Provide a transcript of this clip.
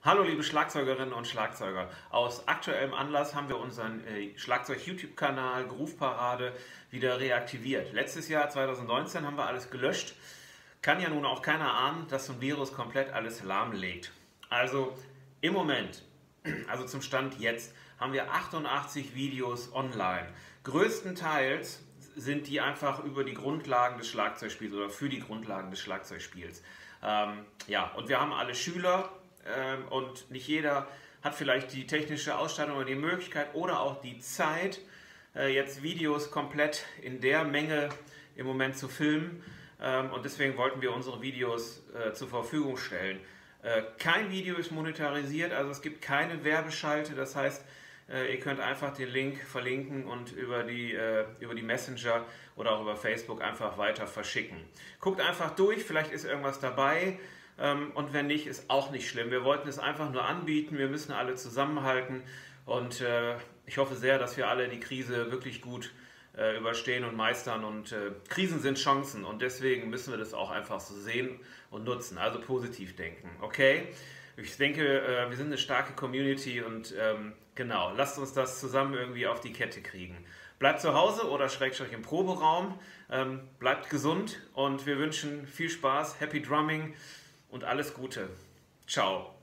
Hallo liebe Schlagzeugerinnen und Schlagzeuger. Aus aktuellem Anlass haben wir unseren Schlagzeug-YouTube-Kanal Groove Parade wieder reaktiviert. Letztes Jahr, 2019, haben wir alles gelöscht. Kann ja nun auch keiner ahnen, dass so ein Virus komplett alles lahmlegt. Also im Moment, also zum Stand jetzt, haben wir 88 Videos online. Größtenteils sind die einfach über die Grundlagen des Schlagzeugspiels oder für die Grundlagen des Schlagzeugspiels. Ja, und wir haben alle Schüler. Und nicht jeder hat vielleicht die technische Ausstattung oder die Möglichkeit oder auch die Zeit, jetzt Videos komplett in der Menge im Moment zu filmen. Und deswegen wollten wir unsere Videos zur Verfügung stellen. Kein Video ist monetarisiert, also es gibt keine Werbeschalte. Das heißt, ihr könnt einfach den Link verlinken und über die Messenger oder auch über Facebook einfach weiter verschicken. Guckt einfach durch, vielleicht ist irgendwas dabei. Und wenn nicht, ist auch nicht schlimm. Wir wollten es einfach nur anbieten, wir müssen alle zusammenhalten und ich hoffe sehr, dass wir alle die Krise wirklich gut überstehen und meistern und Krisen sind Chancen und deswegen müssen wir das auch einfach so sehen und nutzen, also positiv denken, okay? Ich denke, wir sind eine starke Community und genau, lasst uns das zusammen irgendwie auf die Kette kriegen. Bleibt zu Hause oder Schrägstrich im Proberaum, bleibt gesund und wir wünschen viel Spaß, Happy Drumming und alles Gute. Ciao.